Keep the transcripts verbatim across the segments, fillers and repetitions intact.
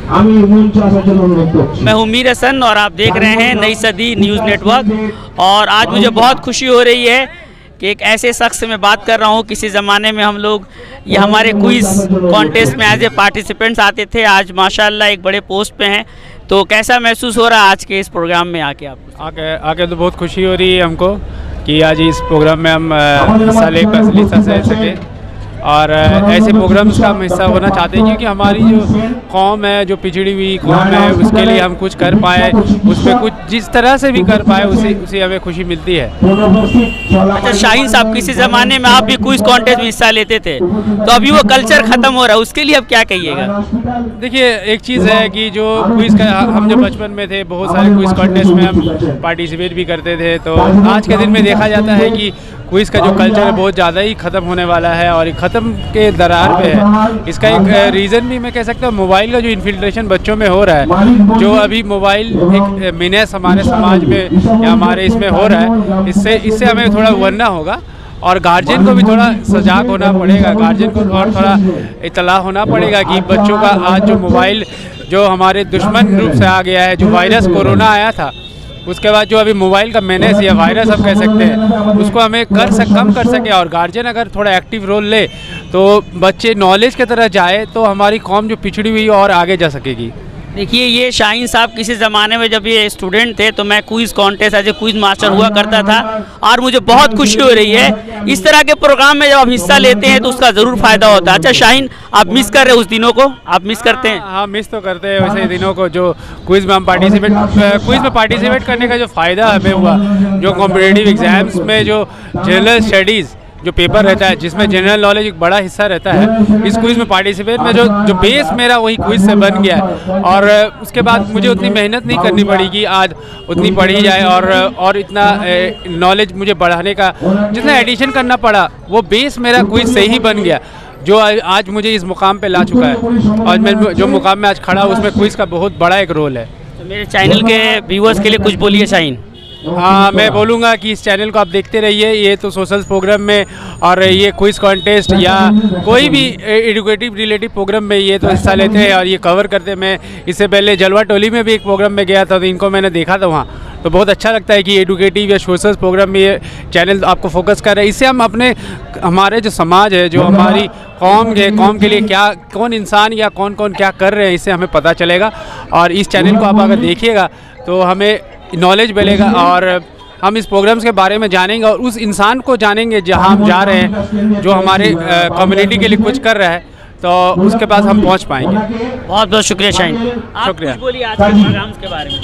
मैं हूँ मीर हसन और आप देख रहे हैं नई सदी न्यूज़ नेटवर्क। और आज मुझे बहुत खुशी हो रही है कि एक ऐसे शख्स से मैं बात कर रहा हूँ। किसी ज़माने में हम लोग ये हमारे क्विज़ कॉन्टेस्ट में एज ए पार्टिसिपेंट्स आते थे, आज माशाल्लाह एक बड़े पोस्ट पे हैं। तो कैसा महसूस हो रहा है आज के इस प्रोग्राम में आके? आप आके आके तो बहुत खुशी हो रही है हमको कि आज इस प्रोग्राम में हम हिस्सा ले हिस्सा ले सके और ऐसे प्रोग्राम्स का हम हिस्सा होना चाहते हैं क्योंकि हमारी जो कौम है, जो पिछड़ी हुई कौम है, उसके लिए हम कुछ कर पाए, उसमें कुछ जिस तरह से भी कर पाए उसे उसे हमें खुशी मिलती है। अच्छा शाहीन साहब, किसी ज़माने में आप भी क्विज कॉन्टेस्ट में हिस्सा लेते थे, तो अभी वो कल्चर ख़त्म हो रहा है, उसके लिए अब क्या कहिएगा? देखिए, एक चीज़ है कि जो क्विज़ का हम जब बचपन में थे बहुत सारे क्विज़ कॉन्टेस्ट में हम पार्टिसिपेट भी करते थे, तो आज के दिन में देखा जाता है कि क्विज़ का जो कल्चर है बहुत ज़्यादा ही ख़त्म होने वाला है और ख़त्म के दरार पे है। इसका एक रीज़न भी मैं कह सकता हूँ मोबाइल का जो इन्फिल्ट्रेशन बच्चों में हो रहा है, जो अभी मोबाइल एक मीनेस हमारे समाज में या हमारे इसमें हो रहा है, इससे इससे हमें थोड़ा उभरना होगा और गार्जियन को भी थोड़ा सजाग होना पड़ेगा। गार्जियन को और थोड़ा इत्तला होना पड़ेगा कि बच्चों का आज जो मोबाइल जो हमारे दुश्मन रूप से आ गया है, जो वायरस कोरोना आया था, उसके बाद जो अभी मोबाइल का मेनेस या वायरस हम कह सकते हैं, उसको हमें कर सक कम कर सके और गार्जियन अगर थोड़ा एक्टिव रोल ले तो बच्चे नॉलेज की तरह जाए तो हमारी कौम जो पिछड़ी हुई और आगे जा सकेगी। देखिए, ये शाहीन साहब किसी ज़माने में जब ये स्टूडेंट थे तो मैं quiz contest as a quiz master हुआ करता था और मुझे बहुत खुशी हो रही है। इस तरह के प्रोग्राम में जब आप हिस्सा लेते हैं तो उसका ज़रूर फ़ायदा होता है। अच्छा शाहीन, आप मिस कर रहे हैं उस दिनों को? आप मिस करते हैं? हाँ, मिस तो करते हैं वैसे दिनों को जो क्विज़ में हम पार्टिसिपेट क्विज़ में पार्टिसिपेट करने का जो फ़ायदा हमें हुआ, जो कॉम्पिटिटिव एग्ज़ाम्स में जो जनरल स्टडीज़ जो पेपर रहता है जिसमें जनरल नॉलेज एक बड़ा हिस्सा रहता है, इस क्विज़ में पार्टिसिपेट में जो जो बेस मेरा वही क्विज़ से बन गया है और उसके बाद मुझे उतनी मेहनत नहीं करनी पड़ी कि आज उतनी पढ़ी जाए और और इतना नॉलेज मुझे बढ़ाने का जितना एडिशन करना पड़ा वो बेस मेरा क्विज़ से ही बन गया, जो आज मुझे इस मुकाम पे ला चुका है। और मैं जो मुकाम में आज खड़ा हूँ उसमें क्विज़ का बहुत बड़ा एक रोल है। तो मेरे चैनल के व्यूअर्स के लिए कुछ बोलिए शाहीन। हाँ, मैं बोलूँगा कि इस चैनल को आप देखते रहिए। ये तो सोशल प्रोग्राम में और ये क्विज़ कॉन्टेस्ट या कोई भी एजुकेटिव रिलेटिव प्रोग्राम में ये तो हिस्सा लेते हैं और ये कवर करते हैं। मैं इससे पहले जलवा टोली में भी एक प्रोग्राम में गया था तो इनको मैंने देखा था वहाँ, तो बहुत अच्छा लगता है कि एजुकेटिव या सोशल प्रोग्राम में ये चैनल आपको फोकस कर रहे हैं। इससे हम अपने हमारे जो समाज है, जो हमारी कौम है, कौम के लिए क्या कौन इंसान या कौन कौन क्या कर रहे हैं, इससे हमें पता चलेगा। और इस चैनल को आप अगर देखिएगा तो हमें नॉलेज मिलेगा और हम इस प्रोग्राम्स के बारे में जानेंगे और उस इंसान को जानेंगे जहां हम जा रहे हैं, जो हमारे कम्युनिटी के लिए कुछ कर रहा है, तो उसके पास हम पहुंच पाएंगे। बहुत बहुत शुक्रिया शाहीन। शुक्रिया। बोलिए आज के प्रोग्राम्स के बारे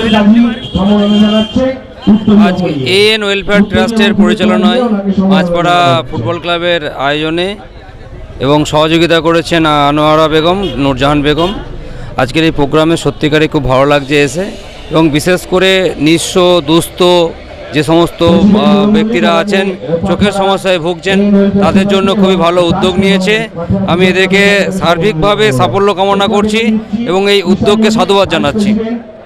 में। आज এএন ওয়েলফেয়ার ট্রাস্টের পরিচালনায় মাঝপাড়া ফুটবল ক্লাবের আয়োজনে এবং সহযোগিতা করেছেন আনোয়ারা বেগম, নূরজাহান বেগম। আজকের এই প্রোগ্রামে সত্যিকারই খুব ভালো লাগছে এসে, এবং বিশেষ করে নিঃস্ব দুস্থ যে সমস্ত ব্যক্তিরা আছেন, চোখের সমস্যায় ভুগছেন, তাদের জন্য খুবই ভালো উদ্যোগ নিয়েছে। আমি এদেরকে সার্বিকভাবে সাফল্য কামনা করছি এবং এই উদ্যোগকে সাধুবাদ জানাচ্ছি।